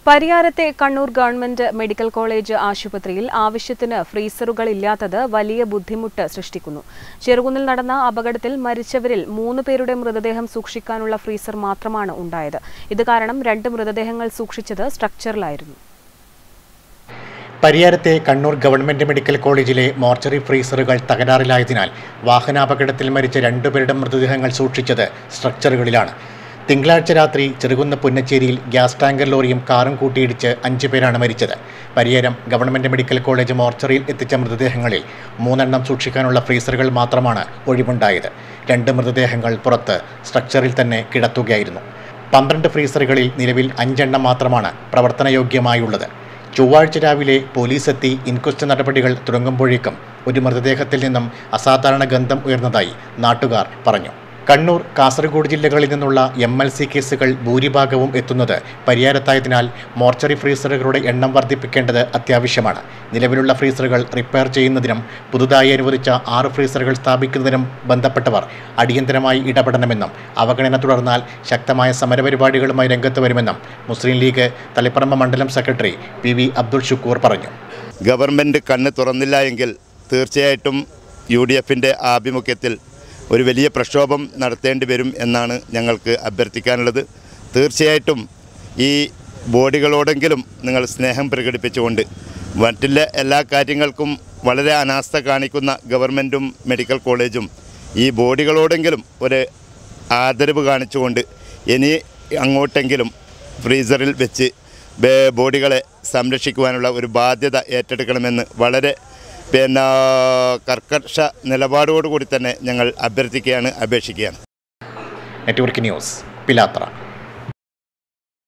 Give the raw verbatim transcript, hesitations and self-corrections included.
പരിയാരത്തെ Kannur government medical college ആശുപത്രിയിൽ ആവശ്യത്തിന് ഫ്രീസറുകൾ ഇല്ലാത്തത് വലിയ ബുദ്ധിമുട്ട് സൃഷ്ടിക്കുന്നു. ചെറുകുന്നിൽ നടന്ന അപകടത്തിൽ മരിച്ചവരിൽ മൂന്ന് പേരുടെ മൃതദേഹം സൂക്ഷിക്കാനുള്ള ഫ്രീസർ മാത്രമാണ് ഉണ്ടായത്. ഇത് കാരണം രണ്ട് മൃതദേഹങ്ങൾ സൂക്ഷിച്ചത് സ്ട്രക്ചറിലായിരുന്നു. പരിയാരത്തെ കണ്ണൂർ ഗവൺമെന്റ് മെഡിക്കൽ കോളേജിലെ മോർച്ചറി ഫ്രീസറുകൾ തകരാറിലായതിനാൽ വാഹനാപകടത്തിൽ മരിച്ച രണ്ടുപേരുടെ മൃതദേഹങ്ങൾ സൂക്ഷിച്ചത് സ്ട്രക്ചറുകളിലാണ്. തിങ്കളാഴ്ച രാത്രി ചെറുകുന്ന് പുന്നച്ചേരിയിൽ ഗ്യാസ് ടാങ്കർ ലോറിയും കാറും കൂട്ടിയിടിച്ച് അഞ്ചു പേരാണ് മരിച്ചത്. പരിയാരം ഗവൺമെന്റ് മെഡിക്കൽ കോളേജ് മോർച്ചറിയിൽ എത്തിച്ച മൃതദേഹങ്ങളിൽ മൂന്നെണ്ണം സൂക്ഷിക്കാനുള്ള ഫ്രീസറുകൾ മാത്രമാണ് ഒഴിവുണ്ടായത്. രണ്ട് മൃതദേഹങ്ങൾ പുറത്ത് സ്ട്രക്ചറിൽ തന്നെ കിടത്തുകയായിരുന്നു. പന്ത്രണ്ട് ഫ്രീസറുകളിൽ നിലവിൽ അഞ്ചെണ്ണം മാത്രമാണ് പ്രവർത്തനയോഗ്യമായുള്ളത്. ചൊവ്വാഴ്ച രാവിലെ പോലീസ് എത്തി ഇൻക്വസ്റ്റ് നടപടികൾ തുടങ്ങുമ്പോഴേക്കും ഒരു മൃതദേഹത്തിൽ നിന്നും അസാധാരണ ഗന്ധം ഉയർന്നതായി നാട്ടുകാർ പറഞ്ഞു. കണ്ണൂർ, കാസർഗോഡ് ജില്ലകളിൽ നിന്നുള്ള എം എൽ സി കേസുകൾ ഭൂരിഭാഗവും എത്തുന്നത് പരിയാരത്തായതിനാൽ മോർച്ചറി ഫ്രീസറുകളുടെ എണ്ണം വർദ്ധിപ്പിക്കേണ്ടത് അത്യാവശ്യമാണ്. നിലവിലുള്ള ഫ്രീസറുകൾ റിപ്പയർ ചെയ്യുന്നതിനും പുതുതായി അനുവദിച്ച ആറ് ഫ്രീസറുകൾ സ്ഥാപിക്കുന്നതിനും ബന്ധപ്പെട്ടവർ അടിയന്തരമായി ഇടപെടണമെന്നും അവഗണന തുടർന്നാൽ ശക്തമായ സമരപരിപാടികളുമായി രംഗത്ത് വരുമെന്നും മുസ്ലിം ലീഗ് തളിപ്പറമ്പ് മണ്ഡലം secretary P V Abdul Shukoor പറഞ്ഞു. ഗവൺമെൻറ് കണ്ണ് തുറന്നില്ല എങ്കിൽ തീർച്ചയായിട്ടും യു ഡി എഫിൻ്റെ ആഭിമുഖ്യത്തിൽ ഒരു വലിയ പ്രക്ഷോഭം നടത്തേണ്ടി വരും എന്നാണ് ഞങ്ങൾക്ക് അഭ്യർത്ഥിക്കാനുള്ളത്. തീർച്ചയായിട്ടും ഈ ബോഡികളോടെങ്കിലും നിങ്ങൾ സ്നേഹം പ്രകടിപ്പിച്ചുകൊണ്ട് മറ്റുള്ള എല്ലാ കാര്യങ്ങൾക്കും വളരെ അനാസ്ഥ കാണിക്കുന്ന ഗവൺമെൻറ്റും മെഡിക്കൽ കോളേജും ഈ ബോഡികളോടെങ്കിലും ഒരു ആദരവ് കാണിച്ചുകൊണ്ട് ഇനി അങ്ങോട്ടെങ്കിലും ഫ്രീസറിൽ വെച്ച് ബോഡികളെ സംരക്ഷിക്കുവാനുള്ള ഒരു ബാധ്യത ഏറ്റെടുക്കണമെന്ന് വളരെ പിന്നെ കർക്കശ നിലപാടോടുകൂടി തന്നെ ഞങ്ങൾ അഭ്യർത്ഥിക്കുകയാണ്, അപേക്ഷിക്കുകയാണ്. നെറ്റ്വർക്ക് ന്യൂസ്, പിലാത്ര.